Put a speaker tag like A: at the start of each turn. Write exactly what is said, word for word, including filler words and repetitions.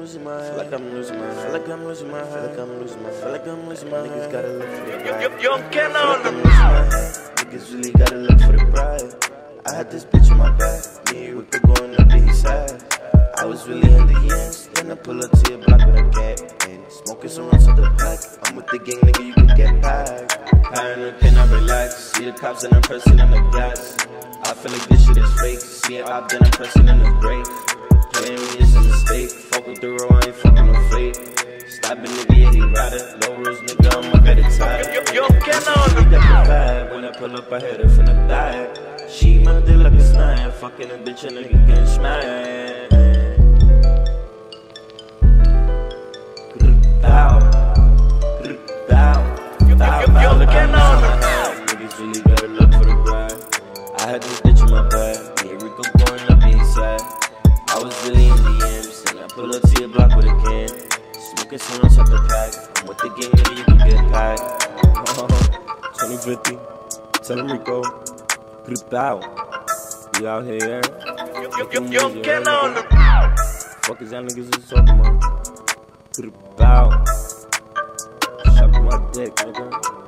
A: losing my head. Feel like I'm losing my head. Feel like I'm losing my head. Feel like I'm losing my head. Feel like I'm losing my head. Niggas gotta look for the bride. Yo, can on them. Niggas really gotta look for the bride. I had this bitch in my back. Me and Rico going up the east side. I was really in the ends. Then I pull up to your block with a cat. And smoking some runs to the pack. I'm with the gang, nigga, you can get packed. High in the pen, I relax. See the cops and I'm pressing on the gas. I feel like this shit is fake. See it up, then I'm pressing on the brake. Playing me is a mistake. Fuck with the road, I ain't fucking no fake. Stopping nigga, yeah, he rider. Low rules, nigga, I'm a better time. Yo, yo, get on the vibe. When I pull up, I hit her from the back. She my dick like a snide. Fucking a bitch, a nigga getting smashed. Bow, bow, bow, bow, get on the niggas really better look for the bride. I had this bitch in my bag. Me and Rico going up the east side. I was really in the M's, and I pull up to your block with a can. Smoking some on top the pack. I'm with the gang, nigga, you can get packed. twenty fifty, tell him Rico, put it out. We out here, yeah. Yo, yo, yo, get on the fuck is that niggas is talking about? Put it out. Shut my dick, nigga.